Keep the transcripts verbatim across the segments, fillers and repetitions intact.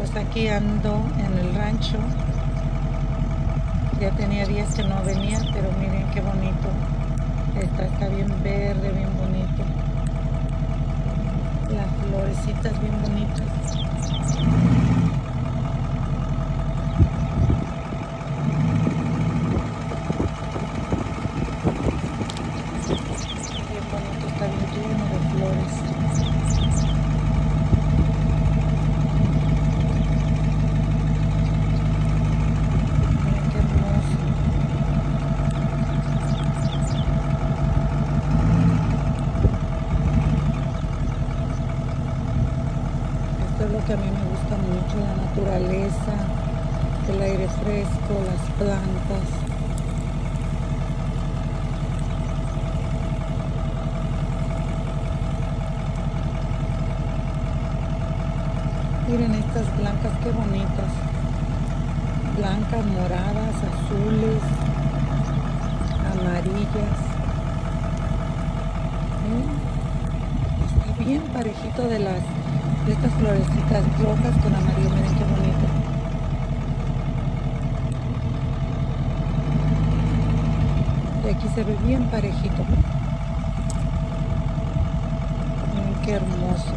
Pues aquí ando en el rancho. Ya tenía días que no venía, pero miren qué bonito. Está, está bien verde, bien bonito. Las florecitas bien bonitas. Bien bonito, está bien lleno de flores. Esto es lo que a mí me gusta mucho, la naturaleza, el aire fresco, las plantas. Miren estas blancas, qué bonitas. Blancas, moradas, azules, amarillas. ¿Eh? Está bien parejito de las de estas florecitas rojas con amarillo, miren qué bonito. De aquí se ve bien parejito. Miren qué hermoso.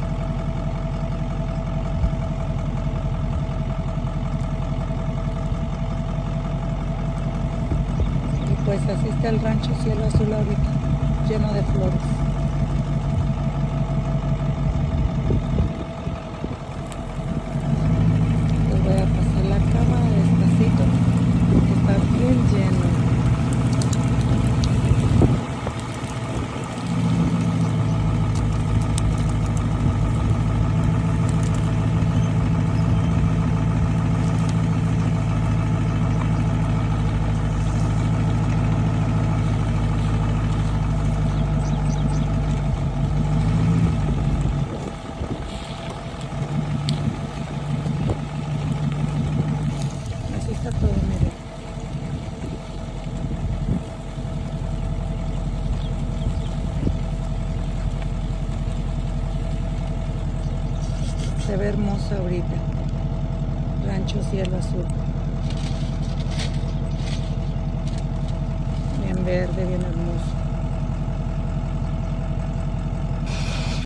Y pues así está el rancho Cielo Azul ahorita, lleno de flores. Voy a pasar la cámara despacito, está bien lleno. Todo, miren. Se ve hermoso ahorita. Rancho Cielo Azul. Bien verde, bien hermoso.